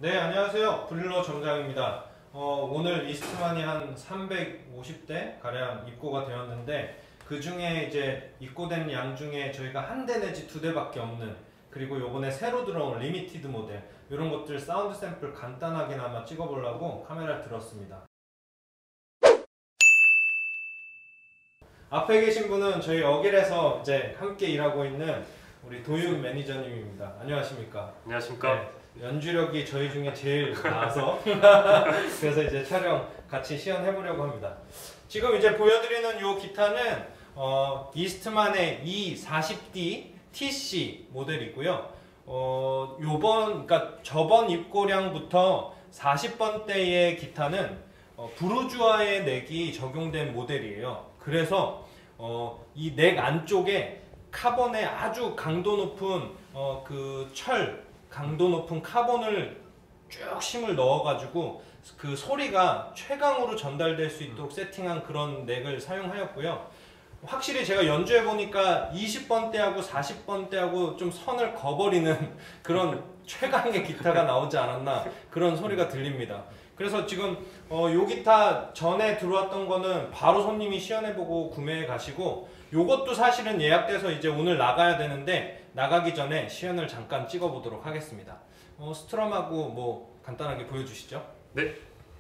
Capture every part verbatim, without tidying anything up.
네, 안녕하세요. 브릴러 점장입니다. 어, 오늘 이스트만이 한 삼백오십 대 가량 입고가 되었는데, 그 중에 이제 입고된 양 중에 저희가 한 대 내지 두 대밖에 없는, 그리고 요번에 새로 들어온 리미티드 모델, 이런 것들 사운드 샘플 간단하게나마 찍어보려고 카메라를 들었습니다. 앞에 계신 분은 저희 어길에서 이제 함께 일하고 있는 우리 도윤 매니저님입니다. 안녕하십니까? 안녕하십니까? 네, 연주력이 저희 중에 제일 나아서 그래서 이제 촬영 같이 시연해보려고 합니다. 지금 이제 보여드리는 이 기타는 어, 이스트만의 이 사십 디 티씨 모델이고요. 어, 요번, 그러니까 저번 입고량부터 사십 번대의 기타는 어, 부르주아의 넥이 적용된 모델이에요. 그래서 어, 이 넥 안쪽에 카본의 아주 강도 높은 어, 그 철, 강도 높은 카본을 쭉 심을 넣어가지고 그 소리가 최강으로 전달될 수 있도록 세팅한 그런 넥을 사용하였고요. 확실히 제가 연주해보니까 이십 번대하고 사십 번대하고 좀 선을 그어버리는 그런 최강의 기타가 나오지 않았나 그런 소리가 들립니다. 그래서 지금 어, 요 기타 전에 들어왔던 거는 바로 손님이 시연해보고 구매해 가시고, 요것도 사실은 예약돼서 이제 오늘 나가야 되는데 나가기 전에 시연을 잠깐 찍어보도록 하겠습니다. 어, 스트럼하고 뭐 간단하게 보여주시죠. 네.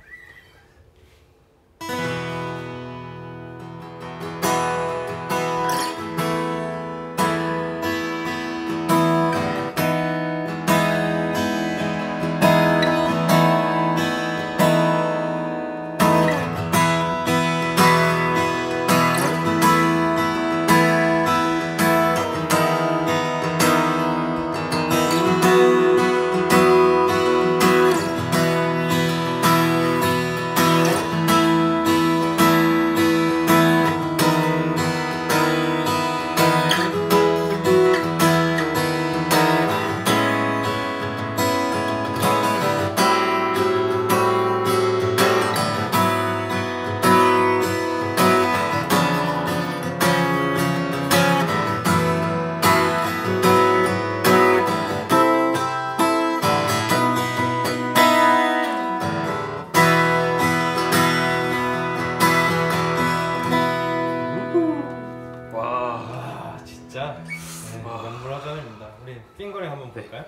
진짜 네, 명불허전입니다. 우리 핑거링 한번 볼까요?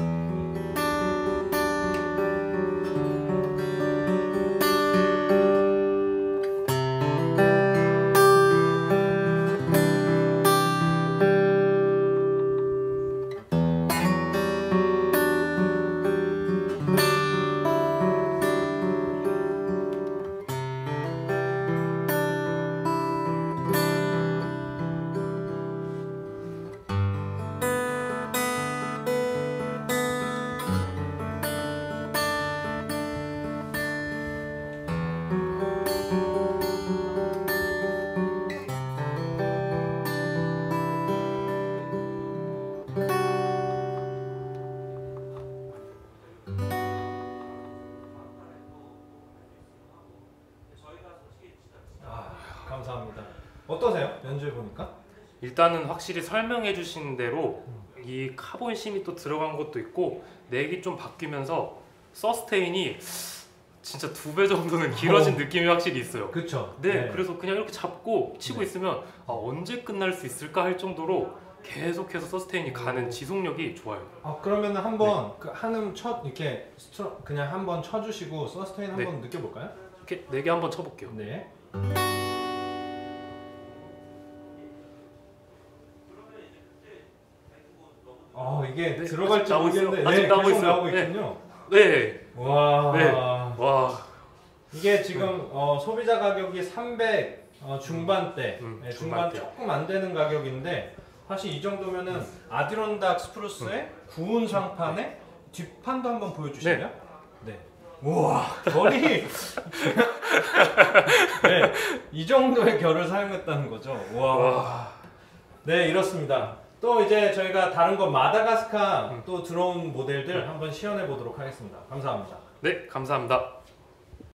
감사합니다. 어떠세요? 연주해보니까? 일단은 확실히 설명해 주신 대로 이 카본 심이 또 들어간 것도 있고 넥이 좀 바뀌면서 서스테인이 진짜 두 배 정도는 길어진 어. 느낌이 확실히 있어요. 그쵸? 네, 네. 그래서 그냥 이렇게 잡고 치고 네. 있으면 아, 언제 끝날 수 있을까 할 정도로 계속해서 서스테인이 가는 오. 지속력이 좋아요. 아, 그러면 한번 네. 그 한음 쳐 이렇게 스트러, 그냥 한번 쳐주시고 서스테인 한번 네. 느껴볼까요? 이렇게 네 개 한번 쳐볼게요. 네. 어, 이게 네, 들어갈지 모르겠는데 아직 네, 나오고 계속 있어요. 나오고 네. 있군요. 네. 와. 네. 와. 이게 지금 음. 어, 소비자 가격이 삼백 어, 중반대, 음, 네, 중반 조금 안 되는 가격인데 사실 이 정도면은 음. 아디론닥 스프루스의 음. 구운 상판에 뒷판도 한번 보여주실래요? 네. 네. 우와, 결이 네, 이 정도의 결을 사용했다는 거죠. 와. 와. 네, 이렇습니다. 또 이제 저희가 다른 거 마다가스카 음. 또 들어온 모델들 한번 시연해 보도록 하겠습니다. 감사합니다. 네, 감사합니다.